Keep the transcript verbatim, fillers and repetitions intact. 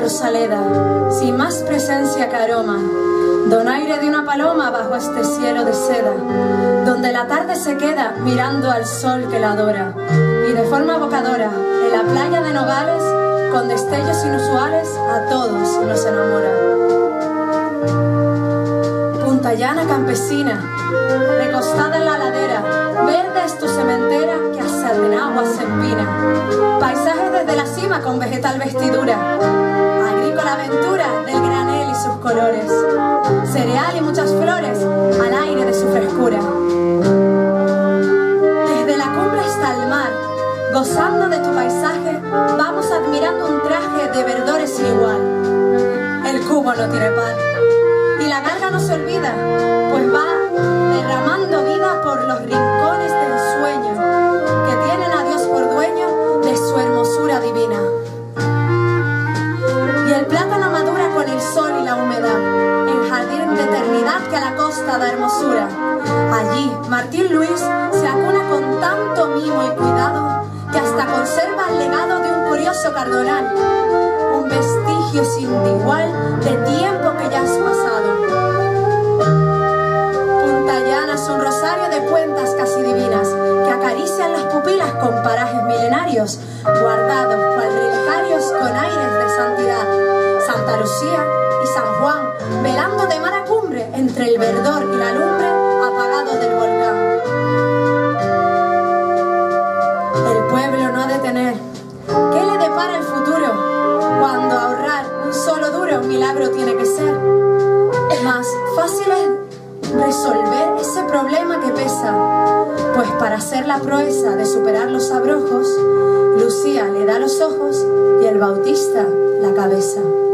Rosaleda, sin más presencia que aroma, donaire de una paloma bajo este cielo de seda, donde la tarde se queda mirando al sol que la adora, y de forma evocadora, en la playa de Nogales, con destellos inusuales, a todos nos enamora. Punta Llana campesina, recostada en la ladera, verde es tu cementera que hasta en agua se empina. Paisajes desde la cima con vegetal vestidura, agrícola aventura del granel y sus colores, cereal y muchas flores al aire de su frescura. Desde la cumbre hasta el mar, gozando de tu paisaje, vamos admirando un traje de verdores sin igual. El cubo no tiene par y la carga no se olvida, pues va derramando vida por los rincones del sueño que tienen a Dios por dueño de su hermosura divina. Y el plátano madura con el sol y la humedad, el jardín de eternidad que a la costa da hermosura. Allí Martín Luis se acuna con tanto mimo y cuidado que hasta conserva el legado de un curioso cardonal, un vestigio sin igual de tiempo que ya has pasado. Punta Llana es un rosario de cuentas casi divinas que acarician las pupilas con parajes milenarios, guardados cual relicarios con aires de santidad. Santa Lucía y San Juan, velando de mar a cumbre entre el verdor y la lumbre apagado del volcán. El pueblo no ha de tener. ¿Qué le depara el futuro? Cuando ahorrar un solo duro un milagro tiene que ser. Más fácil es resolver ese problema que pesa, pues para hacer la proeza de superar los abrojos, Lucía le da los ojos y el Bautista la cabeza.